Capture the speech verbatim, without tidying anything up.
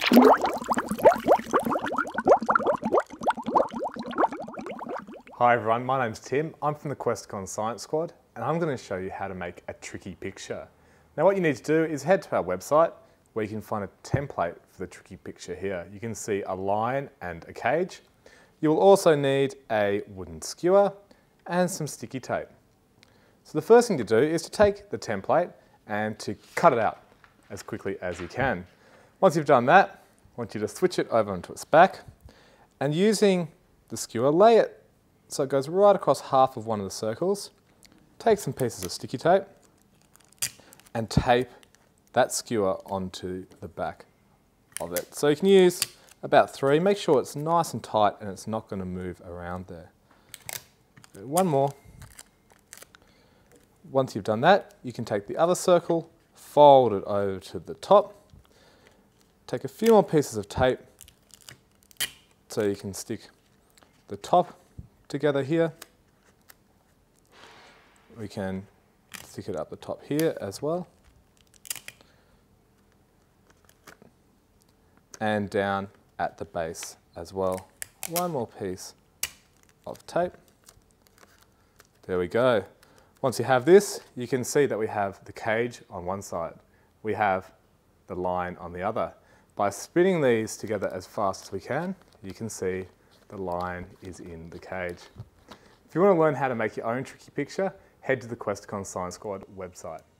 Hi everyone, my name's Tim. I'm from the Questacon Science Squad and I'm going to show you how to make a tricky picture. Now what you need to do is head to our website where you can find a template for the tricky picture here. You can see a line and a cage. You will also need a wooden skewer and some sticky tape. So the first thing to do is to take the template and to cut it out as quickly as you can. Once you've done that, I want you to switch it over onto its back and using the skewer, lay it so it goes right across half of one of the circles. Take some pieces of sticky tape and tape that skewer onto the back of it. So you can use about three. Make sure it's nice and tight and it's not going to move around there. One more. Once you've done that, you can take the other circle, fold it over to the top, take a few more pieces of tape so you can stick the top together here. We can stick it up the top here as well. And down at the base as well. One more piece of tape. There we go. Once you have this, you can see that we have the cage on one side. We have the line on the other. By spinning these together as fast as we can, you can see the line is in the cage. If you want to learn how to make your own tricky picture, head to the Questacon Science Squad website.